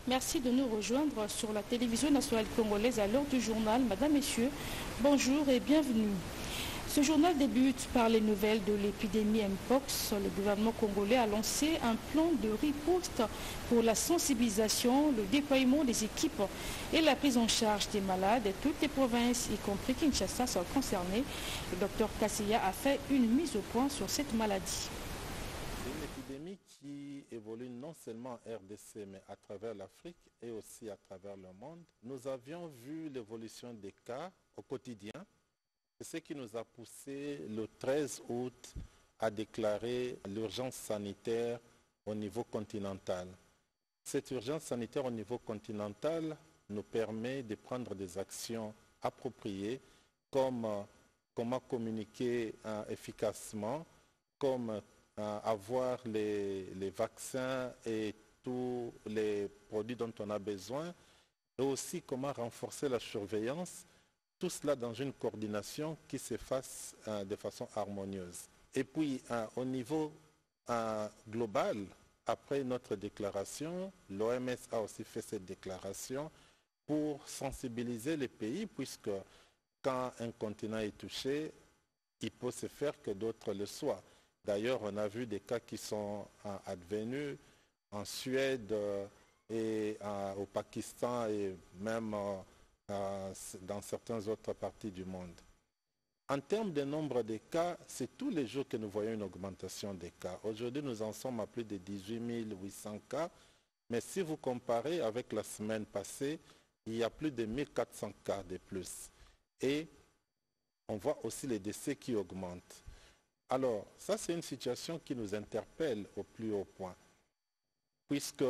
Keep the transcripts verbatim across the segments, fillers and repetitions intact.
Merci de nous rejoindre sur la télévision nationale congolaise à l'heure du journal. Madame, Messieurs, bonjour et bienvenue. Ce journal débute par les nouvelles de l'épidémie Mpox. Le gouvernement congolais a lancé un plan de riposte pour la sensibilisation, le déploiement des équipes et la prise en charge des malades. Toutes les provinces, y compris Kinshasa, sont concernées. Le docteur Kassia a fait une mise au point sur cette maladie. C'est une épidémie qui évolue non seulement en R D C, mais à travers l'Afrique et aussi à travers le monde. Nous avions vu l'évolution des cas au quotidien. C'est ce qui nous a poussé le treize août à déclarer l'urgence sanitaire au niveau continental. Cette urgence sanitaire au niveau continental nous permet de prendre des actions appropriées comme euh, comment communiquer euh, efficacement, comme euh, avoir les, les vaccins et tous les produits dont on a besoin, et aussi comment renforcer la surveillance. Tout cela dans une coordination qui se fasse euh, de façon harmonieuse. Et puis, euh, au niveau euh, global, après notre déclaration, l'O M S a aussi fait cette déclaration pour sensibiliser les pays, puisque quand un continent est touché, il peut se faire que d'autres le soient. D'ailleurs, on a vu des cas qui sont euh, advenus en Suède euh, et euh, au Pakistan et même euh, dans certaines autres parties du monde. En termes de nombre de cas, c'est tous les jours que nous voyons une augmentation des cas. Aujourd'hui, nous en sommes à plus de dix-huit mille huit cents cas, mais si vous comparez avec la semaine passée, il y a plus de mille quatre cents cas de plus. Et on voit aussi les décès qui augmentent. Alors, ça, c'est une situation qui nous interpelle au plus haut point, puisque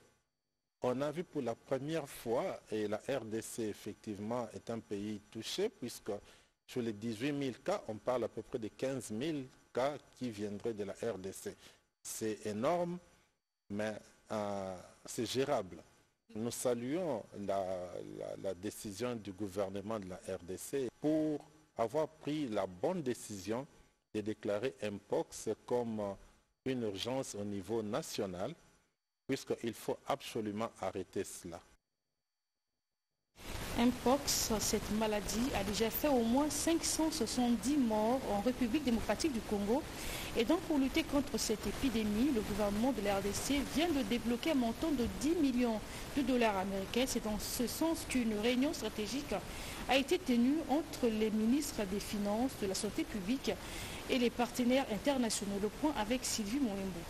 on a vu pour la première fois, et la R D C effectivement est un pays touché, puisque sur les dix-huit mille cas, on parle à peu près de quinze mille cas qui viendraient de la R D C. C'est énorme, mais euh, c'est gérable. Nous saluons la, la, la décision du gouvernement de la R D C pour avoir pris la bonne décision de déclarer Mpox comme une urgence au niveau national, puisqu'il faut absolument arrêter cela. Mpox, cette maladie a déjà fait au moins cinq cent soixante-dix morts en République démocratique du Congo. Et donc pour lutter contre cette épidémie, le gouvernement de la R D C vient de débloquer un montant de dix millions de dollars américains. C'est dans ce sens qu'une réunion stratégique a été tenue entre les ministres des Finances, de la Santé publique et les partenaires internationaux. Le point avec Sylvie Molembo.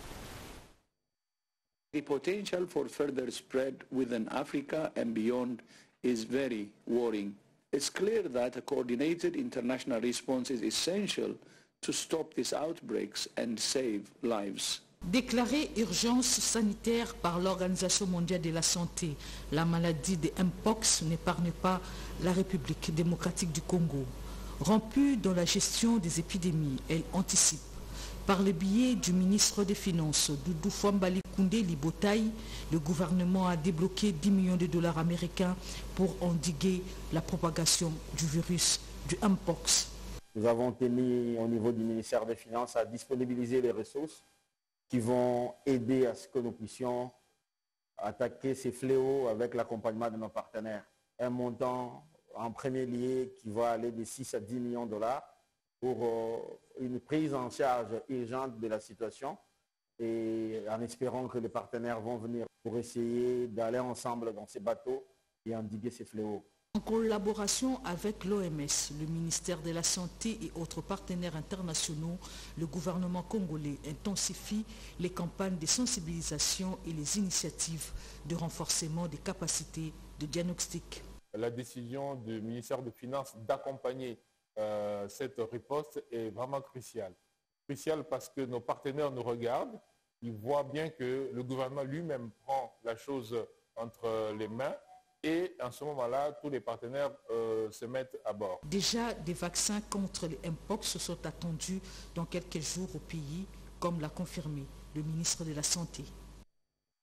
The potential for further spread within Africa and beyond is very worrying. It's clear that a coordinated international response is essential to stop these outbreaks and save lives. Déclarée urgence sanitaire par l'Organisation mondiale de la santé, la maladie de Mpox n'épargne pas la République démocratique du Congo. Rompue dans la gestion des épidémies, elle anticipe. Par le biais du ministre des Finances, Doudou Fouambali Koundé Libotaï, le gouvernement a débloqué dix millions de dollars américains pour endiguer la propagation du virus du Mpox. Nous avons tenu au niveau du ministère des Finances à disponibiliser les ressources qui vont aider à ce que nous puissions attaquer ces fléaux avec l'accompagnement de nos partenaires. Un montant en premier lieu qui va aller de six à dix millions de dollars pour euh, une prise en charge urgente de la situation et en espérant que les partenaires vont venir pour essayer d'aller ensemble dans ces bateaux et endiguer ces fléaux. En collaboration avec l'O M S, le ministère de la Santé et autres partenaires internationaux, le gouvernement congolais intensifie les campagnes de sensibilisation et les initiatives de renforcement des capacités de diagnostic. La décision du ministère des Finances d'accompagner euh, cette riposte est vraiment cruciale. Cruciale parce que nos partenaires nous regardent, ils voient bien que le gouvernement lui-même prend la chose entre les mains. Et en ce moment-là, tous les partenaires euh, se mettent à bord. Déjà, des vaccins contre les Mpox sont attendus dans quelques jours au pays, comme l'a confirmé le ministre de la Santé.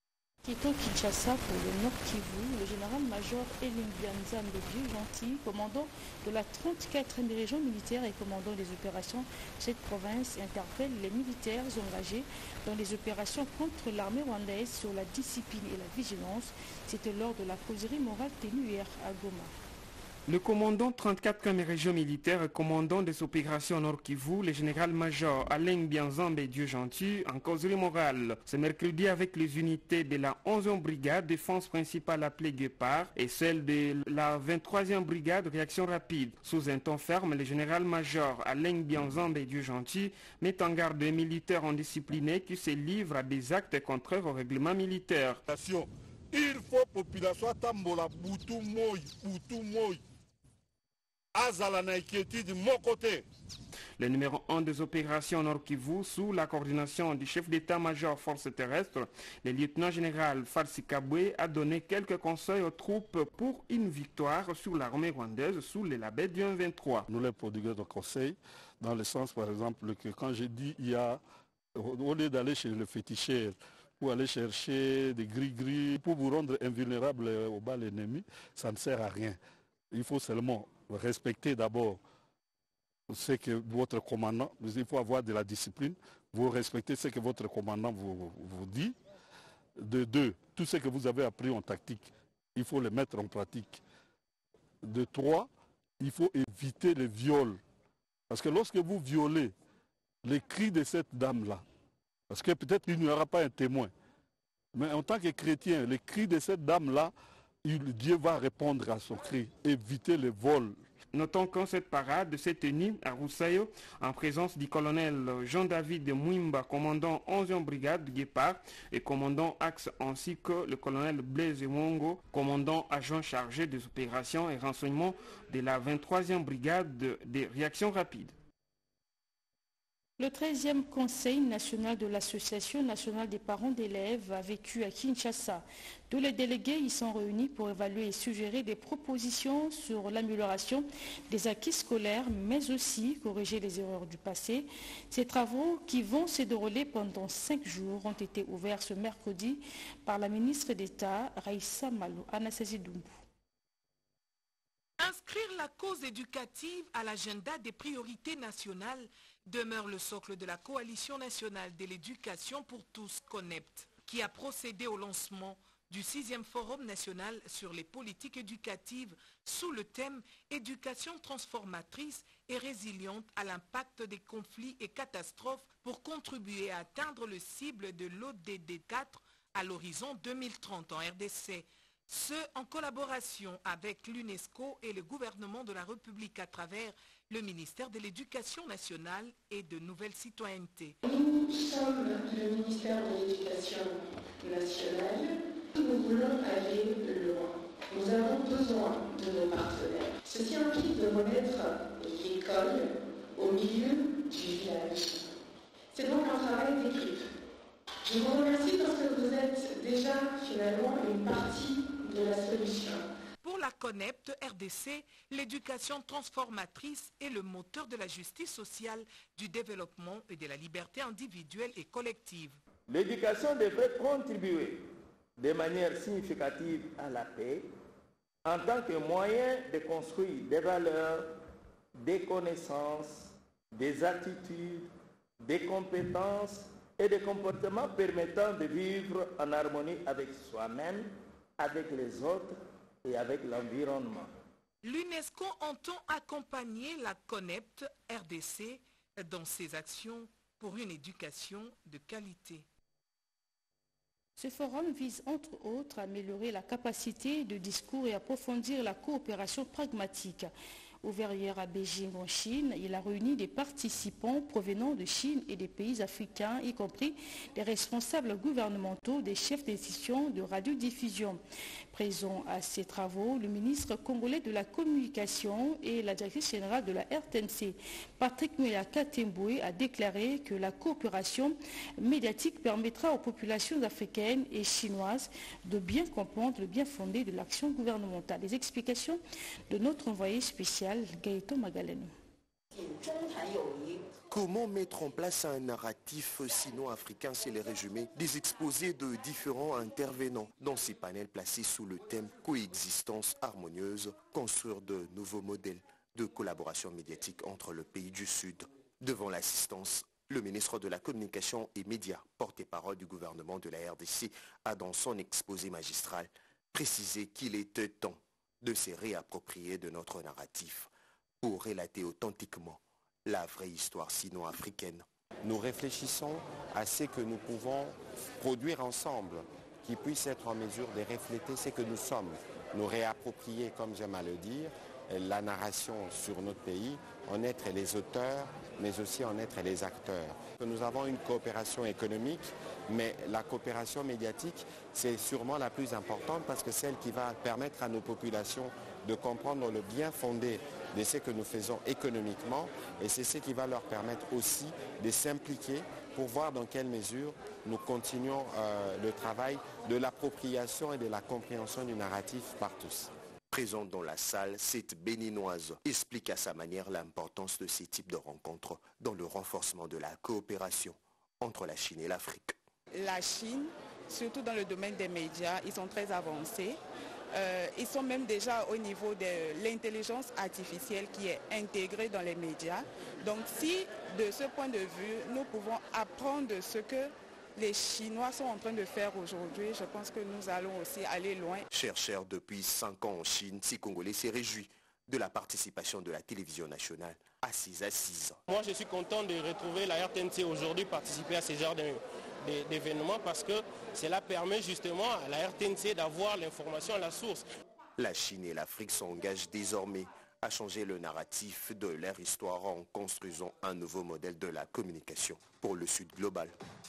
Quittons Kinshasa pour le Nord Kivu, le général-major Elimbianzambe Dieu-Gentil, commandant de la trente-quatrième région militaire et commandant des opérations de cette province, interpelle les militaires engagés dans les opérations contre l'armée rwandaise sur la discipline et la vigilance. C'était lors de la causerie morale tenue hier à Goma. Le commandant trente-quatrième région militaire et commandant des opérations Nord Kivu, le général-major Alain Bianzambe Dieu-Gentil, en causerie morale ce mercredi avec les unités de la onzième brigade défense principale appelée Guépard et celle de la vingt-troisième brigade réaction rapide. Sous un ton ferme, le général-major Alain Bianzambe Dieu-Gentil met en garde les militaires indisciplinés qui se livrent à des actes contraires au règlement militaire. Il faut population tambola butu moi, butu moi. Le numéro un des opérations Nord Kivu, sous la coordination du chef d'état-major forces terrestres, le lieutenant-général Farsi Kabwe, a donné quelques conseils aux troupes pour une victoire sur l'armée rwandaise sous le label du un vingt-trois. Nous les prodiguons de conseils, dans le sens par exemple que quand j'ai dit il y a, au lieu d'aller chez le féticheur, ou aller chercher des gris-gris pour vous rendre invulnérable au bal ennemi, ça ne sert à rien. Il faut seulement respecter d'abord ce que votre commandant, il faut avoir de la discipline, vous respectez ce que votre commandant vous, vous dit. De deux, tout ce que vous avez appris en tactique, il faut le mettre en pratique. De trois, il faut éviter les viols. Parce que lorsque vous violez les cris de cette dame-là, parce que peut-être qu'il n'y aura pas un témoin, mais en tant que chrétien, les cris de cette dame-là, Dieu va répondre à son cri, éviter les vols. Notons qu'en cette parade s'est tenue à Roussayo, en présence du colonel Jean-David Mouimba, commandant onzième brigade Guépard et commandant Axe, ainsi que le colonel Blaise Mwongo, commandant agent chargé des opérations et renseignements de la vingt-troisième brigade des réactions rapides. Le treizième Conseil national de l'Association nationale des parents d'élèves a vécu à Kinshasa. Tous les délégués y sont réunis pour évaluer et suggérer des propositions sur l'amélioration des acquis scolaires, mais aussi corriger les erreurs du passé. Ces travaux, qui vont se dérouler pendant cinq jours, ont été ouverts ce mercredi par la ministre d'État, Raissa Malo Anastasie Doumbou. Inscrire la cause éducative à l'agenda des priorités nationales demeure le socle de la Coalition nationale de l'éducation pour tous, CONEPT, qui a procédé au lancement du sixième Forum national sur les politiques éducatives sous le thème « Éducation transformatrice et résiliente à l'impact des conflits et catastrophes pour contribuer à atteindre le cible de l'O D D quatre à l'horizon deux mille trente en R D C ». Ce, en collaboration avec l'UNESCO et le gouvernement de la République à travers le ministère de l'Éducation nationale et de Nouvelle Citoyenneté. Nous sommes le ministère de l'Éducation nationale. Nous voulons aller loin. Nous avons besoin de nos partenaires. Ceci implique de remettre l'école au milieu du village. C'est donc un travail d'équipe. Je vous remercie parce que vous êtes déjà finalement une partie de la solution. Pour la CONEPT R D C, l'éducation transformatrice est le moteur de la justice sociale, du développement et de la liberté individuelle et collective. L'éducation devrait contribuer de manière significative à la paix en tant que moyen de construire des valeurs, des connaissances, des attitudes, des compétences et des comportements permettant de vivre en harmonie avec soi-même, avec les autres et avec l'environnement. L'UNESCO entend accompagner la CONEPT R D C dans ses actions pour une éducation de qualité. Ce forum vise entre autres à améliorer la capacité de discours et approfondir la coopération pragmatique. Ouvert hier à Beijing en Chine, il a réuni des participants provenant de Chine et des pays africains, y compris des responsables gouvernementaux, des chefs d'institutions de radiodiffusion. Présent à ces travaux, le ministre congolais de la Communication et la directrice générale de la R T N C, Patrick Muyaka Temboué, a déclaré que la coopération médiatique permettra aux populations africaines et chinoises de bien comprendre le bien fondé de l'action gouvernementale. Les explications de notre envoyé spécial, Gaëtan Magalani. Comment mettre en place un narratif sino-africain, c'est le résumé des exposés de différents intervenants dans ces panels placés sous le thème coexistence harmonieuse, construire de nouveaux modèles de collaboration médiatique entre le pays du Sud. Devant l'assistance, le ministre de la Communication et Médias, porte-parole du gouvernement de la R D C, a dans son exposé magistral précisé qu'il était temps de se réapproprier de notre narratif pour relater authentiquement la vraie histoire sino-africaine. Nous réfléchissons à ce que nous pouvons produire ensemble, qui puisse être en mesure de refléter ce que nous sommes, nous réapproprier, comme j'aime à le dire, la narration sur notre pays, en être les auteurs, mais aussi en être les acteurs. Nous avons une coopération économique, mais la coopération médiatique, c'est sûrement la plus importante parce que c'est celle qui va permettre à nos populations de comprendre le bien fondé de ce que nous faisons économiquement, et c'est ce qui va leur permettre aussi de s'impliquer pour voir dans quelle mesure nous continuons euh, le travail de l'appropriation et de la compréhension du narratif par tous. Présente dans la salle, cette béninoise explique à sa manière l'importance de ces types de rencontres dans le renforcement de la coopération entre la Chine et l'Afrique. La Chine, surtout dans le domaine des médias, ils sont très avancés. Euh, ils sont même déjà au niveau de l'intelligence artificielle qui est intégrée dans les médias. Donc si, de ce point de vue, nous pouvons apprendre de ce que les Chinois sont en train de faire aujourd'hui, je pense que nous allons aussi aller loin. Chercheur depuis cinq ans en Chine, ces Congolais s'est réjoui de la participation de la télévision nationale à ces assises. Moi, je suis content de retrouver la R T N C aujourd'hui participer à ce genre d'événements parce que cela permet justement à la R T N C d'avoir l'information à la source. La Chine et l'Afrique s'engagent désormais à changer le narratif de leur histoire en construisant un nouveau modèle de la communication pour le Sud global.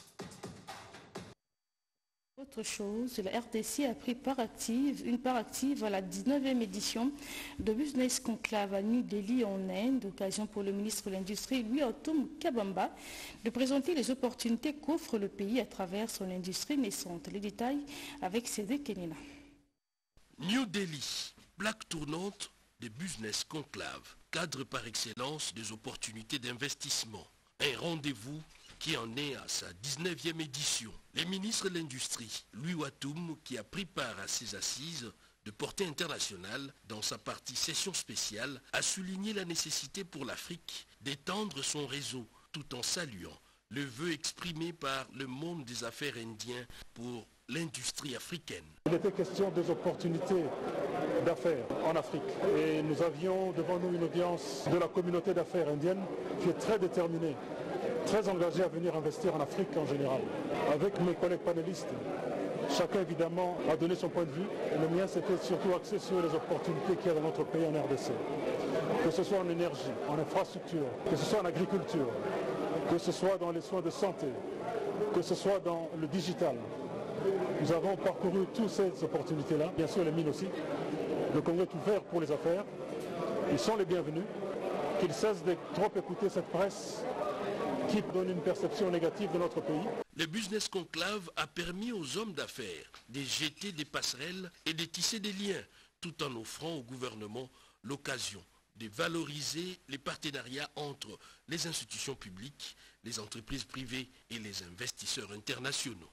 Autre chose, la R D C a pris part active, une part active à la dix-neuvième édition de Business Conclave à New Delhi en Inde, occasion pour le ministre de l'Industrie, Louis Atum Kabamba, de présenter les opportunités qu'offre le pays à travers son industrie naissante. Les détails avec Cédric Kenina. New Delhi, plaque tournante des Business Conclave, cadre par excellence des opportunités d'investissement. Un rendez-vous qui en est à sa dix-neuvième édition. Le ministre de l'Industrie, Louis Watoum, qui a pris part à ces assises de portée internationale dans sa partie session spéciale, a souligné la nécessité pour l'Afrique d'étendre son réseau tout en saluant le vœu exprimé par le monde des affaires indien pour l'industrie africaine. Il était question des opportunités d'affaires en Afrique et nous avions devant nous une audience de la communauté d'affaires indienne qui est très déterminée, très engagé à venir investir en Afrique en général. Avec mes collègues panélistes, chacun évidemment a donné son point de vue. Et le mien c'était surtout axé sur les opportunités qu'il y a dans notre pays en R D C. Que ce soit en énergie, en infrastructure, que ce soit en agriculture, que ce soit dans les soins de santé, que ce soit dans le digital. Nous avons parcouru toutes ces opportunités-là, bien sûr les mines aussi. Le Congo est ouvert pour les affaires. Ils sont les bienvenus. Qu'ils cessent de trop écouter cette presse qui donne une perception négative de notre pays. Le Business Conclave a permis aux hommes d'affaires de jeter des passerelles et de tisser des liens, tout en offrant au gouvernement l'occasion de valoriser les partenariats entre les institutions publiques, les entreprises privées et les investisseurs internationaux.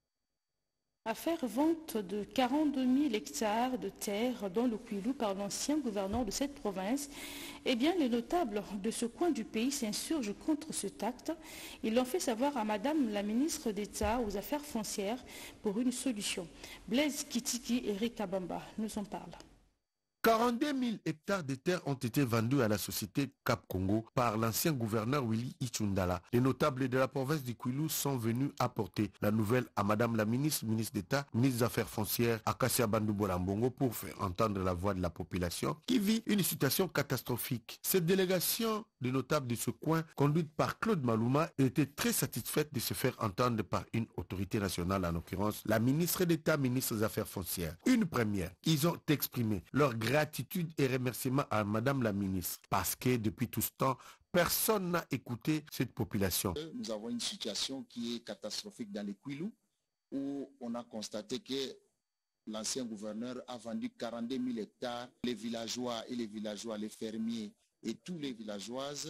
À faire vente de quarante-deux mille hectares de terre dans le Kwilu par l'ancien gouverneur de cette province, eh bien les notables de ce coin du pays s'insurgent contre cet acte. Ils l'ont fait savoir à Madame la ministre d'État aux Affaires foncières pour une solution. Blaise Kitiki et Eric Kabamba nous en parlent. quarante-deux mille hectares de terre ont été vendus à la société Cap Congo par l'ancien gouverneur Willy Ichundala. Les notables de la province du Kwilu sont venus apporter la nouvelle à Madame la ministre, ministre d'État, ministre des Affaires foncières, Akasia Bandou-Bolambongo, pour faire entendre la voix de la population qui vit une situation catastrophique. Cette délégation de notables de ce coin, conduite par Claude Malouma, était très satisfaite de se faire entendre par une autorité nationale, en l'occurrence la ministre d'État, ministre des Affaires foncières. Une première, ils ont exprimé leur gratitude et remerciement à Madame la ministre, parce que depuis tout ce temps, personne n'a écouté cette population. Nous avons une situation qui est catastrophique dans les Kwilu, où on a constaté que l'ancien gouverneur a vendu quarante-deux mille hectares. Les villageois et les villageois, les fermiers et tous les villageoises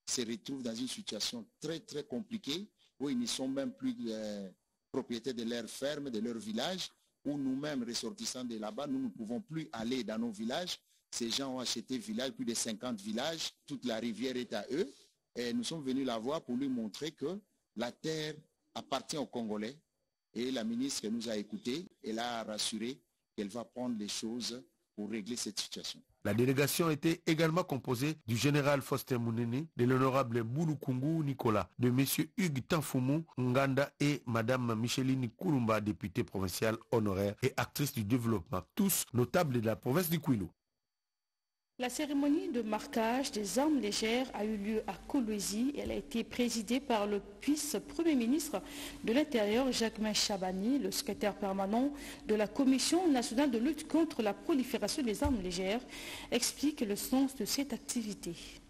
se retrouvent dans une situation très très compliquée où ils ne sont même plus euh, propriétaires de leurs fermes, de leur village, où nous-mêmes, ressortissants de là-bas, nous ne pouvons plus aller dans nos villages. Ces gens ont acheté villages, plus de cinquante villages, toute la rivière est à eux. Et nous sommes venus la voir pour lui montrer que la terre appartient aux Congolais. Et la ministre nous a écoutés, elle a rassuré qu'elle va prendre les choses pour régler cette situation. La délégation était également composée du général Faustin Mounene, de l'honorable Boulukungu Nicolas, de M. Hugues Tanfoumou Nganda et Mme Micheline Koulumba, députée provinciale honoraire et actrice du développement, tous notables de la province du Kwilu. La cérémonie de marquage des armes légères a eu lieu à Kolwezi. Elle a été présidée par le vice-premier ministre de l'Intérieur, Jacquemain Chabani, le secrétaire permanent de la Commission nationale de lutte contre la prolifération des armes légères, explique le sens de cette activité.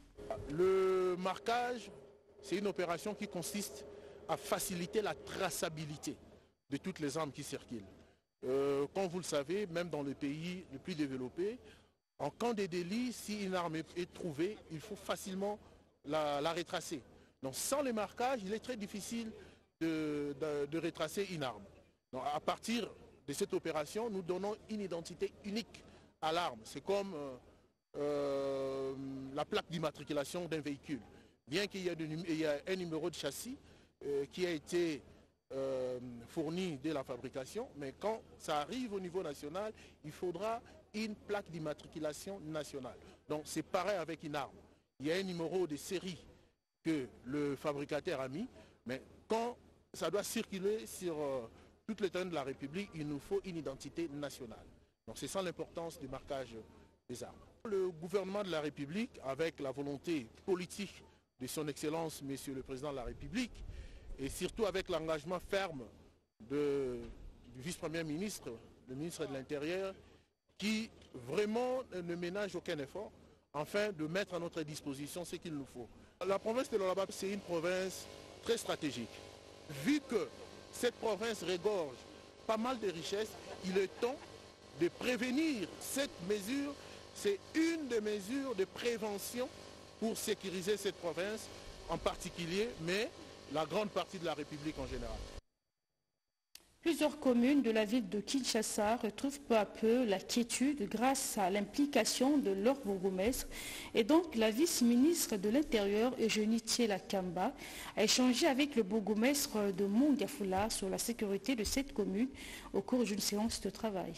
Le marquage, c'est une opération qui consiste à faciliter la traçabilité de toutes les armes qui circulent. Euh, comme vous le savez, même dans les pays les plus développés, en cas de délit, si une arme est trouvée, il faut facilement la, la retracer. Donc sans les marquages, il est très difficile de, de, de retracer une arme. Donc, à partir de cette opération, nous donnons une identité unique à l'arme. C'est comme euh, euh, la plaque d'immatriculation d'un véhicule. Bien qu'il y, y ait un numéro de châssis euh, qui a été euh, fourni dès la fabrication, mais quand ça arrive au niveau national, il faudra une plaque d'immatriculation nationale. Donc c'est pareil avec une arme. Il y a un numéro de série que le fabricateur a mis, mais quand ça doit circuler sur euh, toute l'étendue de la République, il nous faut une identité nationale. Donc c'est ça l'importance du marquage des armes. Le gouvernement de la République, avec la volonté politique de son Excellence, Monsieur le Président de la République, et surtout avec l'engagement ferme de, du vice-premier ministre, le ministre de l'Intérieur, qui vraiment ne ménage aucun effort afin de mettre à notre disposition ce qu'il nous faut. La province de l'Olaba, c'est une province très stratégique. Vu que cette province regorge pas mal de richesses, il est temps de prévenir cette mesure. C'est une des mesures de prévention pour sécuriser cette province en particulier, mais la grande partie de la République en général. Plusieurs communes de la ville de Kinshasa retrouvent peu à peu la quiétude grâce à l'implication de leur bourgmestre. Et donc la vice-ministre de l'Intérieur, Eugénie Thiela Kamba, a échangé avec le bourgmestre de Mongafula sur la sécurité de cette commune au cours d'une séance de travail.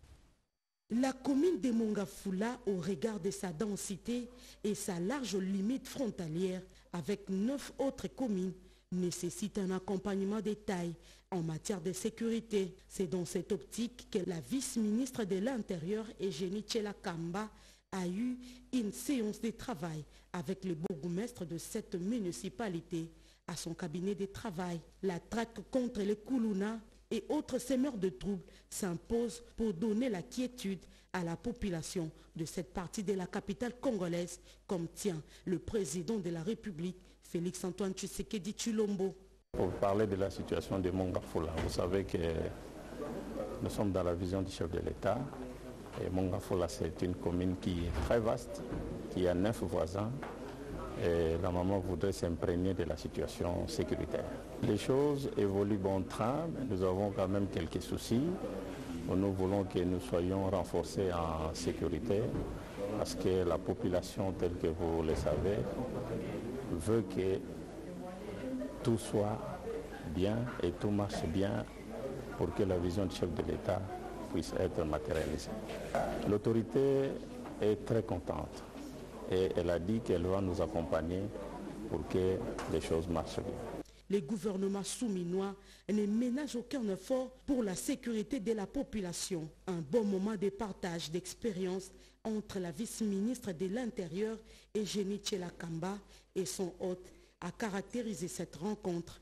La commune de Mongafula, au regard de sa densité et sa large limite frontalière avec neuf autres communes, nécessite un accompagnement de taille en matière de sécurité. C'est dans cette optique que la vice-ministre de l'Intérieur, Eugénie Thiela Kamba, a eu une séance de travail avec le bourgmestre de cette municipalité. À son cabinet de travail, la traque contre les Koulouna et autres semeurs de troubles s'impose pour donner la quiétude à la population de cette partie de la capitale congolaise, comme tient le président de la République, Félix-Antoine Tshisekedi Tshilombo. Pour parler de la situation de Mongafula, vous savez que nous sommes dans la vision du chef de l'État. Et Mongafula, c'est une commune qui est très vaste, qui a neuf voisins. Et la maman voudrait s'imprégner de la situation sécuritaire. Les choses évoluent bon train, mais nous avons quand même quelques soucis. Nous voulons que nous soyons renforcés en sécurité parce que la population, telle que vous le savez, veut que tout soit bien et tout marche bien pour que la vision du chef de l'État puisse être matérialisée. L'autorité est très contente et elle a dit qu'elle va nous accompagner pour que les choses marchent bien. Les gouvernements souminois ne ménagent aucun effort pour la sécurité de la population. Un bon moment de partage d'expérience entre la vice-ministre de l'Intérieur, Eugénie Thiela Kamba, et son hôte a caractérisé cette rencontre.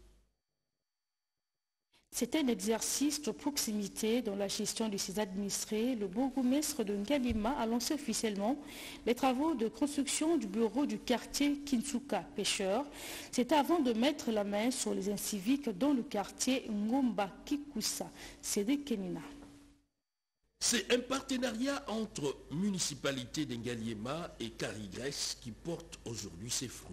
C'est un exercice de proximité dans la gestion de ses administrés. Le bourgmestre de Ngalima a lancé officiellement les travaux de construction du bureau du quartier Kinsuka Pêcheur. C'est avant de mettre la main sur les inciviques dans le quartier Ngomba Kikusa. Cédric Kenina. C'est un partenariat entre municipalité d'Ngaliema et Carigres qui porte aujourd'hui ses fruits.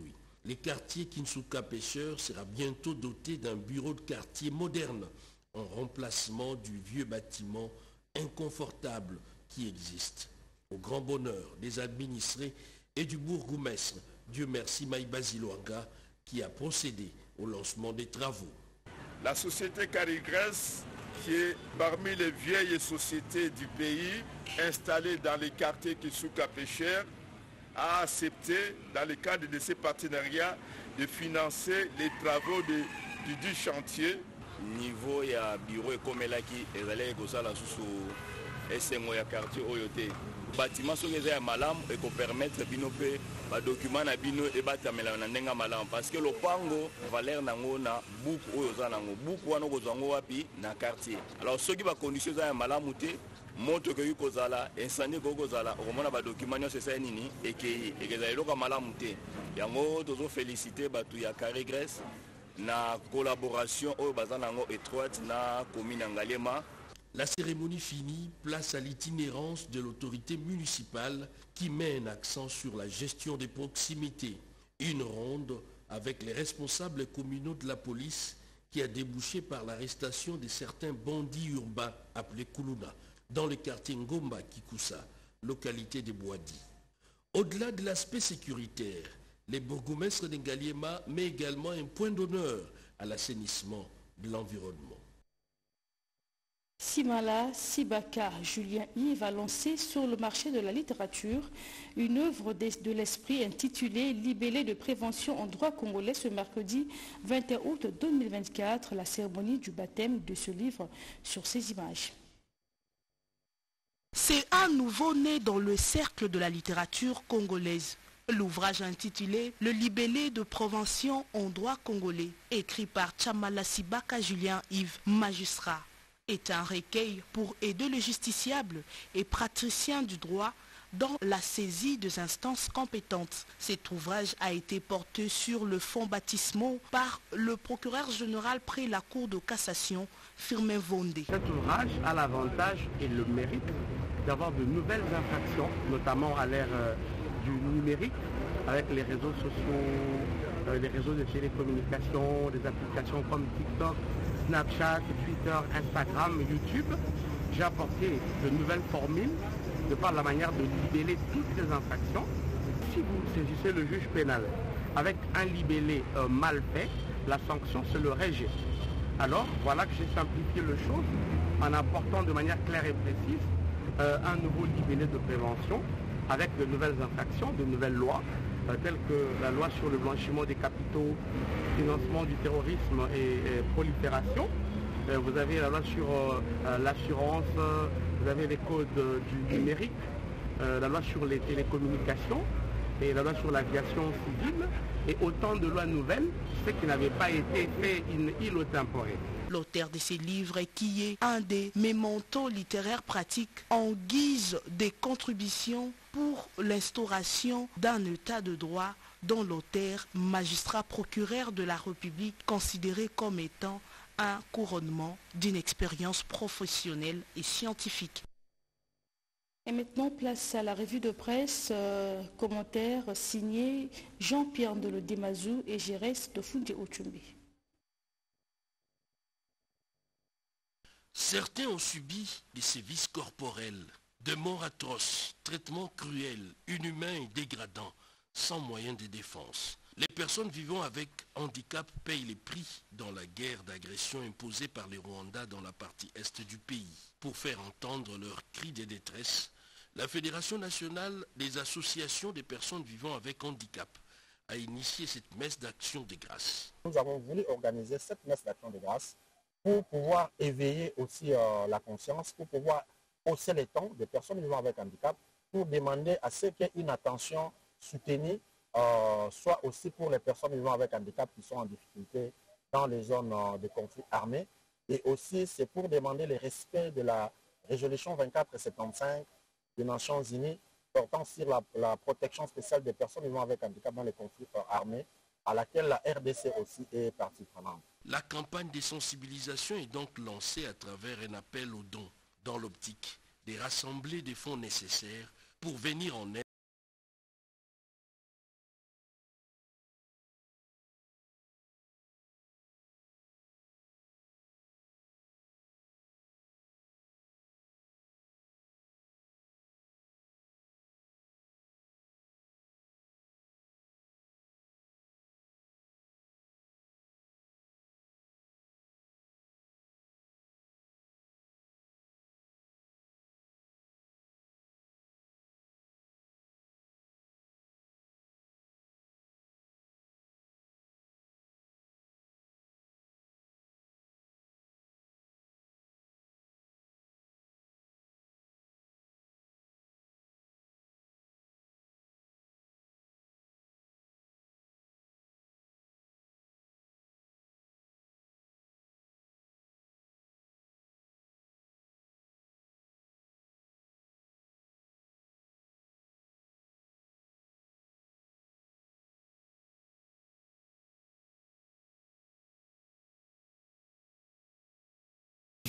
Le quartier Kinsuka Pêcheur sera bientôt doté d'un bureau de quartier moderne en remplacement du vieux bâtiment inconfortable qui existe. Au grand bonheur des administrés et du bourgmestre, Dieu merci Maïbazi Luanga, qui a procédé au lancement des travaux. La société Carigres, qui est parmi les vieilles sociétés du pays, installée dans les quartiers Kinsuka Pêcheur, a accepté, dans le cadre de ces partenariats, de financer les travaux de, du, du chantier. Niveau ya bureau ekomelaki ezali ekozala susu esengo ya quartier oyo te. Bâtiment soki eza ya malamu ekopermettre bino mpe badocument na bino ebatamela na ndenge malamu parce que lopango valeur nango na buku oyo oza nango buku wana okozwa yango wapi na quartier. Alors soki bacondition eza ya malamu te moto okoki kozala incendie okoki kozala okomona badocument nyonso esali nini ekei ekozala eloko ya malamu te. Yango tozofélicite bato ya Carigres na collaboration oyo baza nango étroite na commune Ngaliema. La cérémonie finie, place à l'itinérance de l'autorité municipale qui met un accent sur la gestion des proximités. Une ronde avec les responsables communaux de la police qui a débouché par l'arrestation de certains bandits urbains appelés Kuluna dans le quartier Ngomba Kikusa, localité de Boadi. Au-delà de l'aspect sécuritaire, les bourgmestres de Ngaliema met également un point d'honneur à l'assainissement de l'environnement. Simala Sibaka Julien Yves a lancé sur le marché de la littérature une œuvre de l'esprit intitulée Libellé de prévention en droit congolais ce mercredi vingt et un août deux mille vingt-quatre, la cérémonie du baptême de ce livre sur ces images. C'est un nouveau-né dans le cercle de la littérature congolaise. L'ouvrage intitulé « Le libellé de prévention en droit congolais » écrit par Tchamala Sibaka Julien Yves, magistrat, est un recueil pour aider le justiciable et praticien du droit dans la saisie des instances compétentes. Cet ouvrage a été porté sur le fonds baptismaux par le procureur général près la Cour de cassation, Firmin Vondé. Cet ouvrage a l'avantage et le mérite d'avoir de nouvelles infractions, notamment à l'ère euh, du numérique, avec les réseaux sociaux, euh, les réseaux de télécommunications, des applications comme TikTok, Snapchat, Twitter, Instagram, YouTube. J'ai apporté de nouvelles formules de par la manière de libeller toutes les infractions. Si vous saisissez le juge pénal avec un libellé euh, mal fait, la sanction c'est le rejet. Alors voilà que j'ai simplifié les choses en apportant de manière claire et précise euh, un nouveau libellé de prévention avec de nouvelles infractions, de nouvelles lois, euh, telles que la loi sur le blanchiment des capitaux, financement du terrorisme et, et prolifération. Euh, vous avez la loi sur euh, l'assurance, euh, vous avez les codes euh, du numérique, euh, la loi sur les télécommunications et la loi sur l'aviation civile, et autant de lois nouvelles, ce qui n'avait pas été fait in illo tempore. L'auteur de ces livres qui est un des mémentos littéraires pratiques en guise de contribution pour l'instauration d'un état de droit dont l'auteur, magistrat procureur de la République, considéré comme étant un couronnement d'une expérience professionnelle et scientifique. Et maintenant, place à la revue de presse, euh, commentaire signé Jean-Pierre Ndolo Demazou et Gérès de Fundi Ochumbi. Certains ont subi des sévices corporels, de morts atroces, traitements cruels, inhumains et dégradants, sans moyen de défense. Les personnes vivant avec handicap payent les prix dans la guerre d'agression imposée par les Rwandais dans la partie est du pays. Pour faire entendre leurs cris de détresse, la Fédération nationale des associations des personnes vivant avec handicap a initié cette messe d'action de grâce. Nous avons voulu organiser cette messe d'action de grâce pour pouvoir éveiller aussi euh, la conscience, pour pouvoir hausser les tons des personnes vivant avec handicap, pour demander à ce qu'il y ait une attention soutenue, euh, soit aussi pour les personnes vivant avec handicap qui sont en difficulté dans les zones euh, de conflits armés. Et aussi, c'est pour demander le respect de la résolution vingt-quatre soixante-quinze des Nations Unies portant sur la, la protection spéciale des personnes vivant avec handicap dans les conflits euh, armés, à laquelle la R D C aussi est partie prenante. La campagne de sensibilisation est donc lancée à travers un appel aux dons, dans l'optique de rassembler des fonds nécessaires pour venir en aide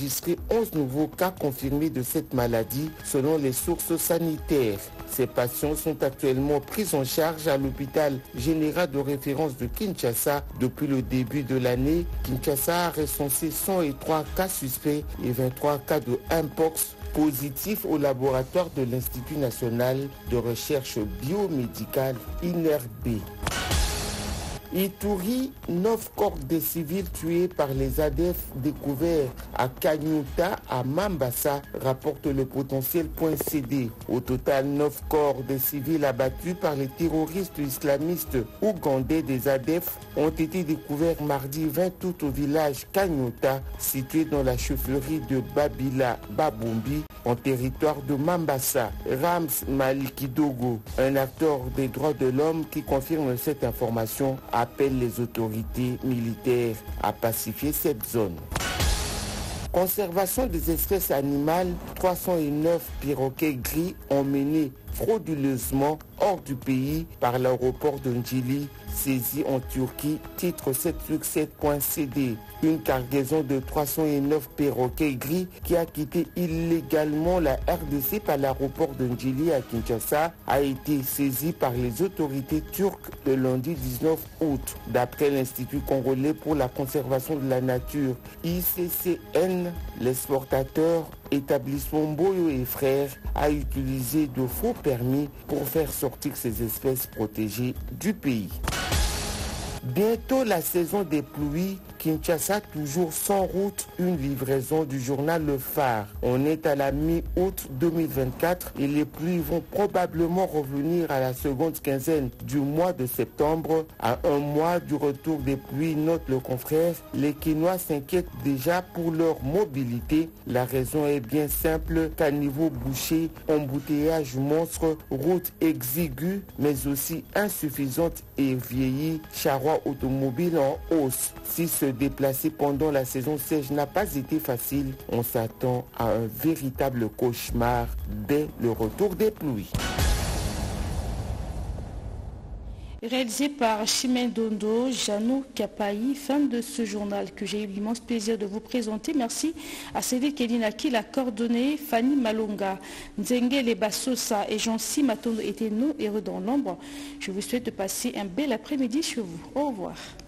enregistré onze nouveaux cas confirmés de cette maladie selon les sources sanitaires. Ces patients sont actuellement pris en charge à l'hôpital général de référence de Kinshasa. Depuis le début de l'année, Kinshasa a recensé cent trois cas suspects et vingt-trois cas de Mpox positifs au laboratoire de l'Institut national de recherche biomédicale I N R B. Ituri, neuf corps de civils tués par les A D F découverts à Kanyuta, à Mambasa, rapporte le potentiel point C D. Au total, neuf corps de civils abattus par les terroristes islamistes ougandais des A D F ont été découverts mardi vingt août au village Kanyuta, situé dans la chefferie de Babila Babombi, en territoire de Mambasa. Rams Malikidogo, un acteur des droits de l'homme qui confirme cette information, appelle les autorités militaires à pacifier cette zone. Conservation des espèces animales, trois cent neuf perroquets gris emmenés frauduleusement hors du pays par l'aéroport de Njili, saisi en Turquie, titre sept sept point C D. Une cargaison de trois cent neuf perroquets gris qui a quitté illégalement la R D C par l'aéroport de Njili à Kinshasa a été saisie par les autorités turques le lundi dix-neuf août. D'après l'Institut congolais pour la conservation de la nature, I C C N, l'exportateur établissement Boyo et Frères a utilisé de faux permis pour faire sortir ces espèces protégées du pays. Bientôt la saison des pluies, Kinshasa toujours sans route, une livraison du journal Le Phare. On est à la mi-août deux mille vingt-quatre et les pluies vont probablement revenir à la seconde quinzaine du mois de septembre. À un mois du retour des pluies, note le confrère, les Kinois s'inquiètent déjà pour leur mobilité. La raison est bien simple, qu'à niveau bouché, embouteillage monstre, route exiguë, mais aussi insuffisante et vieillie, charroi automobile en hausse. Si se déplacer pendant la saison sèche n'a pas été facile, on s'attend à un véritable cauchemar dès le retour des pluies. Réalisé par Chimène Dondo, Jano Kapaï, fin de ce journal que j'ai eu l'immense plaisir de vous présenter. Merci à Cédric Kedina qui l'a coordonné, Fanny Malonga, Nzengele Bassosa et Jean-Si Matondo étaient nos héros dans l'ombre. Je vous souhaite de passer un bel après-midi chez vous. Au revoir.